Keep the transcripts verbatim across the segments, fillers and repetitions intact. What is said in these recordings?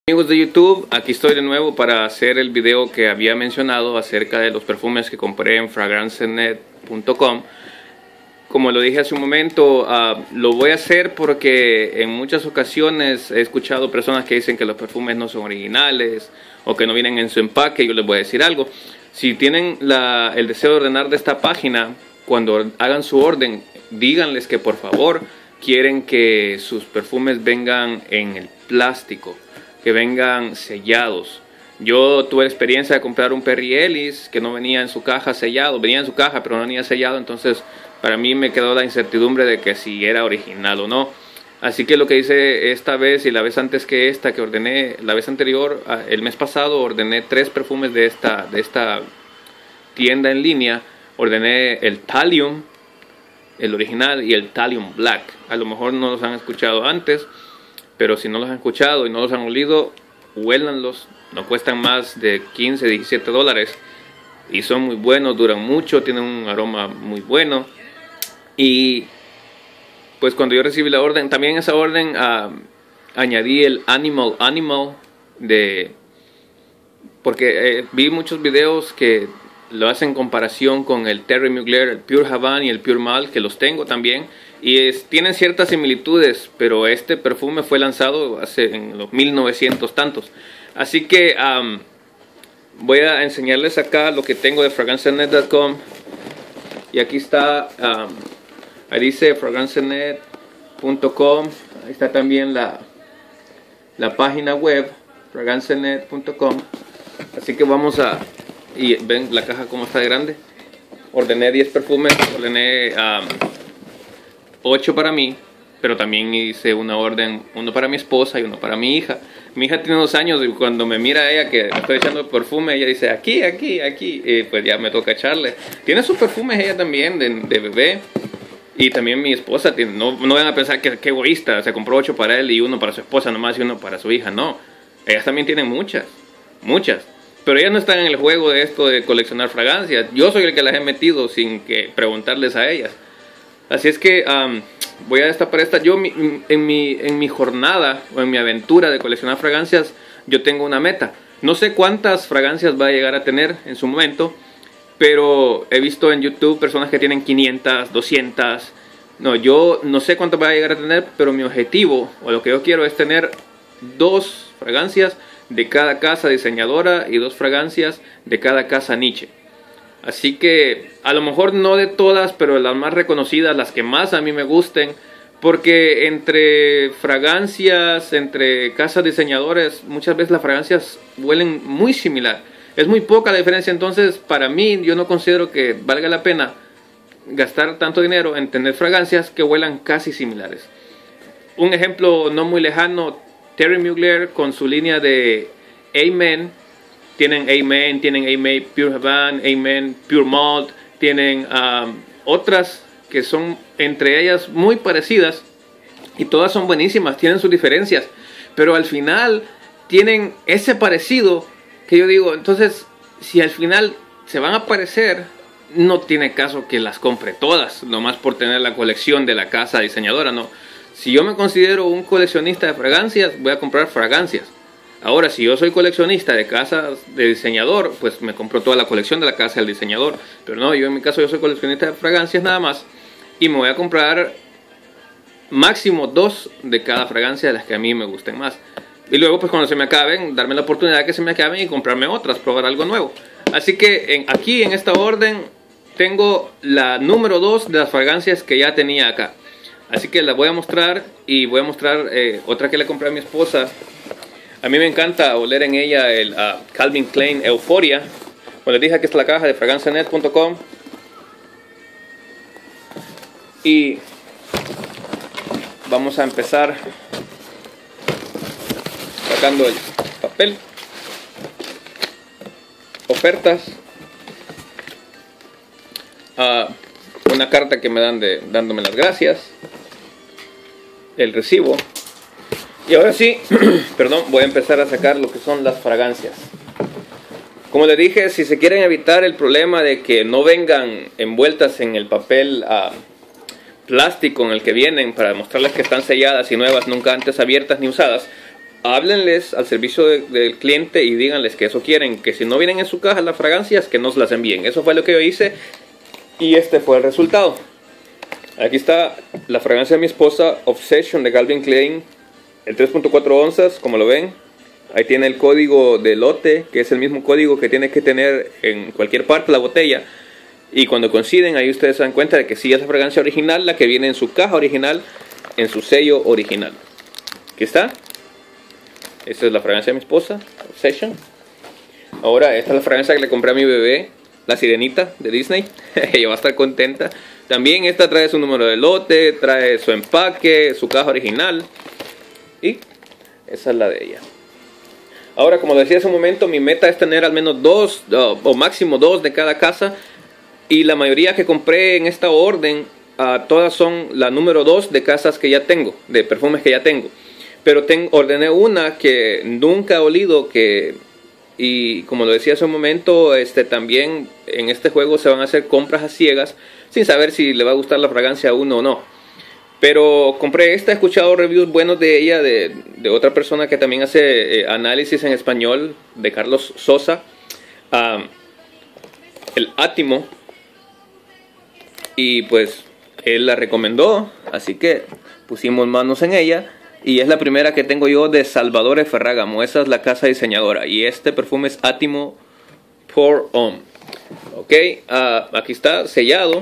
Amigos de YouTube, aquí estoy de nuevo para hacer el video que había mencionado acerca de los perfumes que compré en fragrance net punto com. Como lo dije hace un momento, uh, lo voy a hacer porque en muchas ocasiones he escuchado personas que dicen que los perfumes no son originales o que no vienen en su empaque. Yo les voy a decir algo: si tienen la, el deseo de ordenar de esta página, cuando hagan su orden, díganles que por favor quieren que sus perfumes vengan en el plástico, que vengan sellados. Yo tuve la experiencia de comprar un Perry Ellis que no venía en su caja sellado, venía en su caja pero no venía sellado, entonces para mí me quedó la incertidumbre de que si era original o no. Así que lo que hice esta vez y la vez antes que esta que ordené, la vez anterior, el mes pasado, ordené tres perfumes de esta, de esta tienda en línea. Ordené el Thallium, el original, y el Thallium Black. A lo mejor no los han escuchado antes, pero si no los han escuchado y no los han olido, huélanlos. No cuestan más de quince, diecisiete dólares. Y son muy buenos, duran mucho, tienen un aroma muy bueno. Y pues cuando yo recibí la orden, también en esa orden uh, añadí el Animal Animal de... Porque eh, vi muchos videos que lo hacen en comparación con el Thierry Mugler, el Pure Havana y el Pure Malt, que los tengo también. Y es, tienen ciertas similitudes, pero este perfume fue lanzado hace en los mil novecientos tantos. Así que um, voy a enseñarles acá lo que tengo de fragrance net punto com. Y aquí está, um, ahí dice fragrance net punto com. Ahí está también la, la página web, fragrance net punto com. Así que vamos a... Y ven la caja como está de grande. Ordené diez perfumes, ordené... Um, ocho para mí, pero también hice una orden, uno para mi esposa y uno para mi hija. Mi hija tiene dos años y cuando me mira ella que me estoy echando perfume, ella dice aquí, aquí, aquí, y pues ya me toca echarle. Tiene sus perfumes ella también de, de bebé, y también mi esposa tiene. No, no van a pensar que, que egoísta, se compró ocho para él y uno para su esposa nomás y uno para su hija. No, ellas también tienen muchas, muchas. Pero ellas no están en el juego de esto de coleccionar fragancias. Yo soy el que las he metido sin que preguntarles a ellas. Así es que um, voy a destapar esta. Yo mi, en, mi, en mi jornada o en mi aventura de coleccionar fragancias, yo tengo una meta. No sé cuántas fragancias va a llegar a tener en su momento, pero he visto en YouTube personas que tienen quinientas, doscientas. No, yo no sé cuántas va a llegar a tener, pero mi objetivo o lo que yo quiero es tener dos fragancias de cada casa diseñadora y dos fragancias de cada casa niche. Así que a lo mejor no de todas, pero las más reconocidas, las que más a mí me gusten, porque entre fragancias, entre casas diseñadores, muchas veces las fragancias huelen muy similar. Es muy poca la diferencia, entonces para mí yo no considero que valga la pena gastar tanto dinero en tener fragancias que huelan casi similares. Un ejemplo no muy lejano, Thierry Mugler con su línea de Amen. Tienen Amen, tienen Amen Pure Havana, Amen Pure Malt, tienen um, otras que son entre ellas muy parecidas y todas son buenísimas, tienen sus diferencias, pero al final tienen ese parecido que yo digo, entonces si al final se van a parecer, no tiene caso que las compre todas, nomás por tener la colección de la casa diseñadora, no. Si yo me considero un coleccionista de fragancias, voy a comprar fragancias. Ahora, si yo soy coleccionista de casas de diseñador, pues me compro toda la colección de la casa del diseñador. Pero no, yo en mi caso yo soy coleccionista de fragancias nada más. Y me voy a comprar máximo dos de cada fragancia de las que a mí me gusten más. Y luego pues cuando se me acaben, darme la oportunidad de que se me acaben y comprarme otras, probar algo nuevo. Así que en, aquí en esta orden tengo la número dos de las fragancias que ya tenía acá. Así que la voy a mostrar y voy a mostrar eh, otra que le compré a mi esposa. A mí me encanta oler en ella el uh, Calvin Klein Euphoria. Como les dije, aquí está la caja de fragrance net punto com. Y vamos a empezar sacando el papel. Ofertas. Uh, una carta que me dan de dándome las gracias. El recibo. Y ahora sí, perdón, voy a empezar a sacar lo que son las fragancias. Como les dije, si se quieren evitar el problema de que no vengan envueltas en el papel uh, plástico en el que vienen, para mostrarles que están selladas y nuevas, nunca antes abiertas ni usadas, háblenles al servicio de, del cliente y díganles que eso quieren, que si no vienen en su caja las fragancias, que no se las envíen. Eso fue lo que yo hice y este fue el resultado. Aquí está la fragancia de mi esposa, Obsession de Calvin Klein, el tres punto cuatro onzas, como lo ven. Ahí tiene el código de lote, que es el mismo código que tiene que tener en cualquier parte de la botella. Y cuando coinciden, ahí ustedes se dan cuenta de que sí es la fragancia original, la que viene en su caja original, en su sello original. Aquí está. Esta es la fragancia de mi esposa, Obsession. Ahora, esta es la fragancia que le compré a mi bebé, la sirenita de Disney. Ella va a estar contenta. También esta trae su número de lote, trae su empaque, su caja original. Y esa es la de ella. Ahora, como decía hace un momento, mi meta es tener al menos dos, o máximo dos de cada casa. Y la mayoría que compré en esta orden, uh, todas son la número dos de casas que ya tengo, de perfumes que ya tengo. Pero ten, ordené una que nunca he olido, que, y como lo decía hace un momento, este, también en este juego se van a hacer compras a ciegas, sin saber si le va a gustar la fragancia a uno o no. Pero compré esta, he escuchado reviews buenos de ella, de, de otra persona que también hace eh, análisis en español, de Carlos Sosa, uh, el Átimo. Y pues él la recomendó, así que pusimos manos en ella. Y es la primera que tengo yo de Salvador Ferragamo. Esa es la casa diseñadora. Y este perfume es Átimo Pour Homme. Ok, uh, aquí está sellado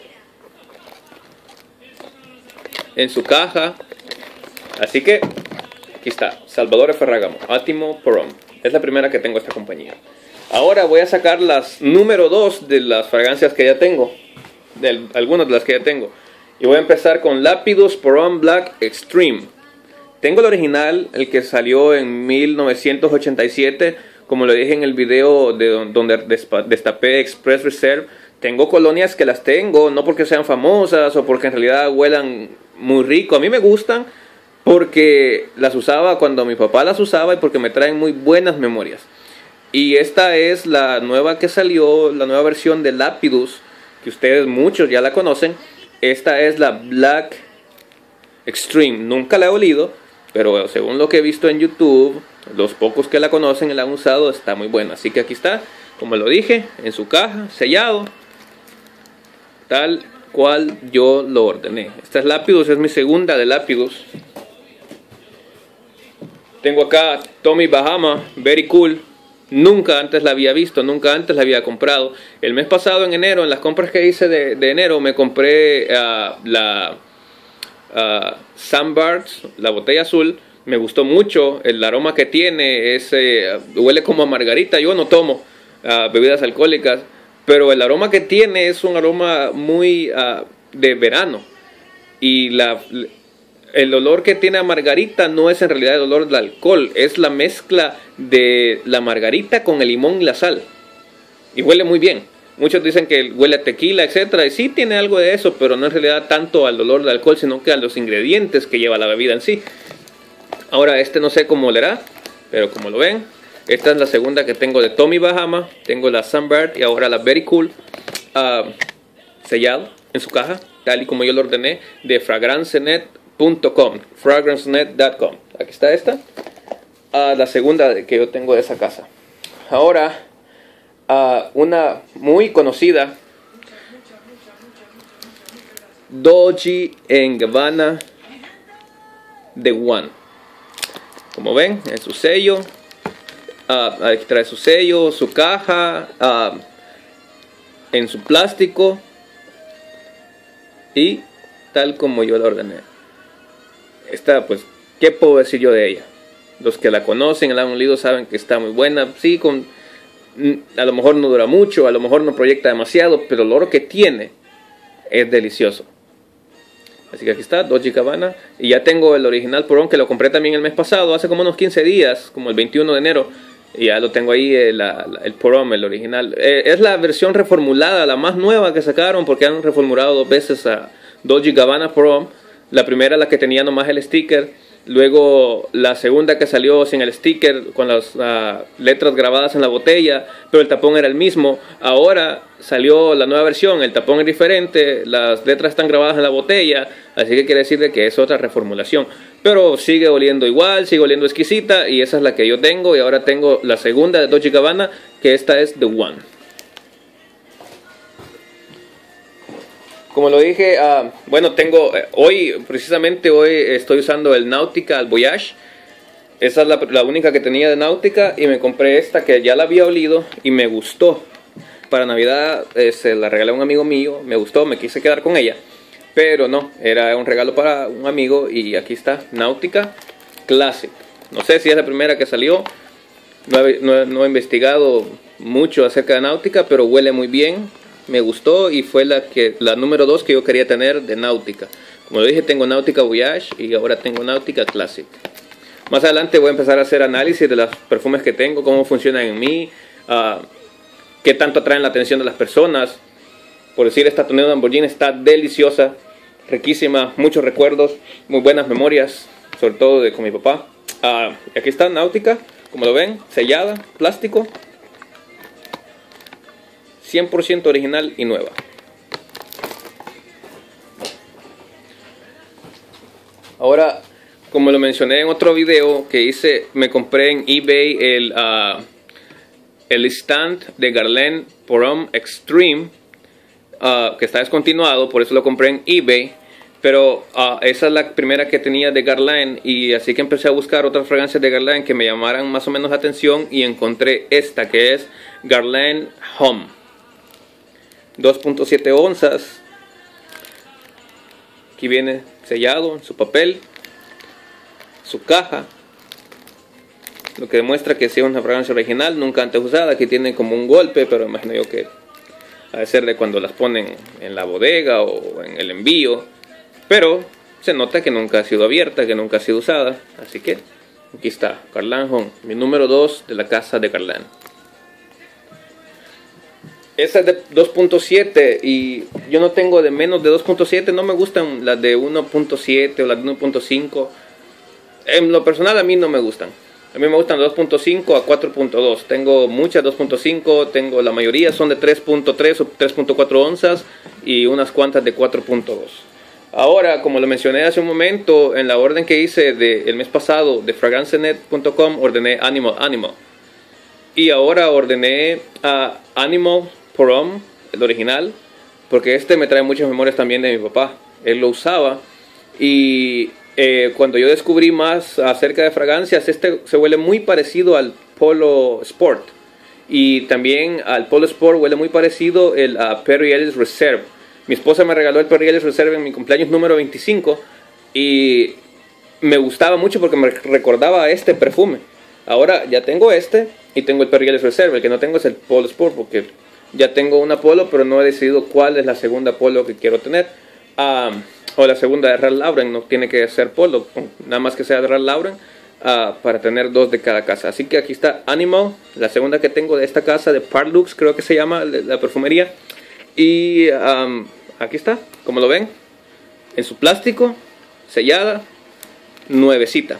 en su caja. Así que aquí está, Salvador Ferragamo, Átimo Pour Homme. Es la primera que tengo de esta compañía. Ahora voy a sacar las número dos de las fragancias que ya tengo. De algunas de las que ya tengo. Y voy a empezar con Lapidus Pour Homme Black Extreme. Tengo el original, el que salió en mil novecientos ochenta y siete. Como lo dije en el video de donde destapé Express Reserve. Tengo colonias que las tengo, no porque sean famosas o porque en realidad huelan muy rico. A mí me gustan porque las usaba cuando mi papá las usaba y porque me traen muy buenas memorias. Y esta es la nueva que salió, la nueva versión de Lapidus, que ustedes muchos ya la conocen. Esta es la Black Extreme. Nunca la he olido, pero según lo que he visto en YouTube, los pocos que la conocen y la han usado, está muy buena. Así que aquí está, como lo dije, en su caja, sellado, tal cual yo lo ordené. Esta es Lapidus, es mi segunda de Lapidus. Tengo acá Tommy Bahama, Very Cool. Nunca antes la había visto, nunca antes la había comprado. El mes pasado, en enero, en las compras que hice de, de enero, me compré uh, la uh, Sunbirds, la botella azul. Me gustó mucho el aroma que tiene, es, eh, huele como a margarita. Yo no tomo uh, bebidas alcohólicas, pero el aroma que tiene es un aroma muy uh, de verano. Y la... el olor que tiene a margarita no es en realidad el olor del alcohol, es la mezcla de la margarita con el limón y la sal. Y huele muy bien. Muchos dicen que huele a tequila, etcétera. Y sí tiene algo de eso, pero no en realidad tanto al olor del alcohol, sino que a los ingredientes que lleva la bebida en sí. Ahora este no sé cómo olerá, pero como lo ven, esta es la segunda que tengo de Tommy Bahama. Tengo la Sunbird y ahora la Very Cool, uh, sellado en su caja, tal y como yo lo ordené, de fragrancenet punto com, fragrancenet punto com. Aquí está esta, uh, la segunda que yo tengo de esa casa. Ahora, uh, una muy conocida, Dolce and Gabbana The One. Como ven, en su sello, uh, aquí trae su sello, su caja, uh, en su plástico y tal como yo la ordené. Esta, pues, ¿qué puedo decir yo de ella? Los que la conocen, la han olido, saben que está muy buena. Sí, con, a lo mejor no dura mucho, a lo mejor no proyecta demasiado, pero el olor que tiene es delicioso. Así que aquí está, Dolce and Gabbana. Y ya tengo el original Pour Homme, que lo compré también el mes pasado, hace como unos quince días, como el veintiuno de enero. Y ya lo tengo ahí, el, el Pour Homme, el original. Eh, es la versión reformulada, la más nueva que sacaron, porque han reformulado dos veces a Dolce and Gabbana Pour Homme. La primera, la que tenía nomás el sticker, Luego la segunda que salió sin el sticker, con las uh, letras grabadas en la botella, pero el tapón era el mismo. Ahora salió la nueva versión, el tapón es diferente, las letras están grabadas en la botella, así que quiere decir de que es otra reformulación. Pero sigue oliendo igual, sigue oliendo exquisita, y esa es la que yo tengo. Y ahora tengo la segunda de Dolce and Gabbana, que esta es The One. Como lo dije, uh, bueno, tengo, eh, hoy, precisamente hoy estoy usando el Nautica, el Voyage. Esa es la, la única que tenía de Nautica, y me compré esta que ya la había olido y me gustó. Para Navidad eh, se la regalé a un amigo mío, me gustó, me quise quedar con ella. Pero no, era un regalo para un amigo, y aquí está, Nautica Classic. No sé si es la primera que salió, no he, no, no he investigado mucho acerca de Nautica, pero huele muy bien. Me gustó y fue la que la número dos que yo quería tener de Nautica. Como lo dije, tengo Nautica Voyage y ahora tengo Nautica Classic. Más adelante voy a empezar a hacer análisis de los perfumes que tengo, cómo funcionan en mí, uh, qué tanto atraen la atención de las personas. Por decir, esta tonelada Lamborghini está deliciosa, riquísima, muchos recuerdos, muy buenas memorias, sobre todo de con mi papá. Uh, y aquí está Nautica, como lo ven, sellada, plástico. cien por ciento original y nueva. Ahora, como lo mencioné en otro video que hice, me compré en eBay el, uh, el stand de Guerlain Pour Homme Extreme, uh, que está descontinuado, por eso lo compré en eBay. Pero uh, esa es la primera que tenía de Guerlain, y así que empecé a buscar otras fragancias de Guerlain que me llamaran más o menos la atención, y encontré esta que es Guerlain Homme. dos punto siete onzas. Aquí viene sellado en su papel, su caja, lo que demuestra que sí es una fragancia original, nunca antes usada. Aquí tiene como un golpe, pero imagino yo que ha de ser de cuando las ponen en la bodega o en el envío, pero se nota que nunca ha sido abierta, que nunca ha sido usada. Así que aquí está Guerlain Homme, mi número dos de la casa de Guerlain. Esa es de dos punto siete y yo no tengo de menos de dos punto siete. No me gustan las de uno punto siete o las de uno punto cinco. En lo personal a mí no me gustan. A mí me gustan de dos punto cinco a cuatro punto dos. Tengo muchas dos punto cinco, tengo la mayoría son de tres punto tres o tres punto cuatro onzas y unas cuantas de cuatro punto dos. Ahora, como lo mencioné hace un momento, en la orden que hice de, el mes pasado de fragrance net punto com ordené Animal Animal. Y ahora ordené a uh, Animal Pour Homme, el original, porque este me trae muchas memorias también de mi papá. Él lo usaba, y eh, cuando yo descubrí más acerca de fragancias, este se huele muy parecido al Polo Sport, y también al Polo Sport huele muy parecido el uh, Perry Ellis Reserve. Mi esposa me regaló el Perry Ellis Reserve en mi cumpleaños número veinticinco, y me gustaba mucho porque me recordaba a este perfume. Ahora ya tengo este y tengo el Perry Ellis Reserve. El que no tengo es el Polo Sport, porque ya tengo una Polo, pero no he decidido cuál es la segunda Polo que quiero tener. Um, o la segunda de Ralph Lauren, no tiene que ser Polo, nada más que sea de Ralph Lauren, uh, para tener dos de cada casa. Así que aquí está Animal, la segunda que tengo de esta casa, de Parlux, creo que se llama la perfumería. Y um, aquí está, como lo ven, en su plástico, sellada, nuevecita.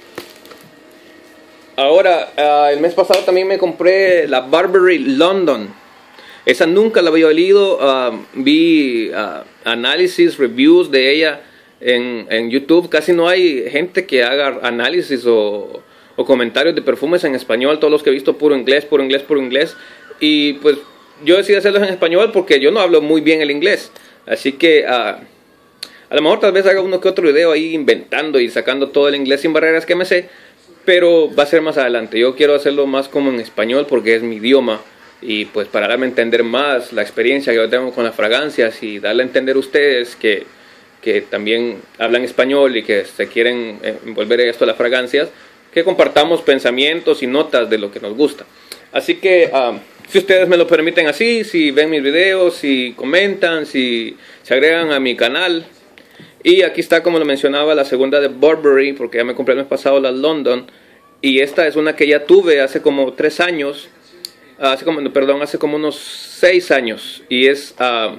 Ahora, uh, el mes pasado también me compré la Burberry London. Esa nunca la había olido. Uh, vi uh, análisis, reviews de ella en, en YouTube. Casi no hay gente que haga análisis o, o comentarios de perfumes en español. Todos los que he visto puro inglés, puro inglés, puro inglés. Y pues yo decidí hacerlos en español porque yo no hablo muy bien el inglés. Así que uh, a lo mejor tal vez haga uno que otro video ahí inventando y sacando todo el inglés sin barreras que me sé. Pero va a ser más adelante. Yo quiero hacerlo más como en español porque es mi idioma. Y pues para darme a entender más la experiencia que yo tengo con las fragancias, y darle a entender a ustedes que, que también hablan español y que se quieren envolver en esto de las fragancias, que compartamos pensamientos y notas de lo que nos gusta. Así que um, si ustedes me lo permiten así, si ven mis videos, si comentan, si se agregan a mi canal. Y aquí está, como lo mencionaba, la segunda de Burberry, porque ya me compré el mes pasado la London. Y esta es una que ya tuve hace como tres años. Hace como, perdón, hace como unos seis años. Y es uh,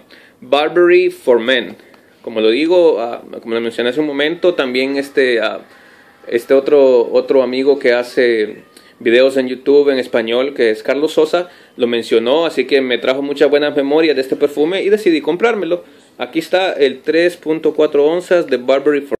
Burberry for Men. Como lo digo, uh, como lo mencioné hace un momento, también este, uh, Este otro, otro amigo que hace videos en YouTube en español, que es Carlos Sosa, lo mencionó, así que me trajo muchas buenas memorias de este perfume y decidí comprármelo. Aquí está el tres punto cuatro onzas de Burberry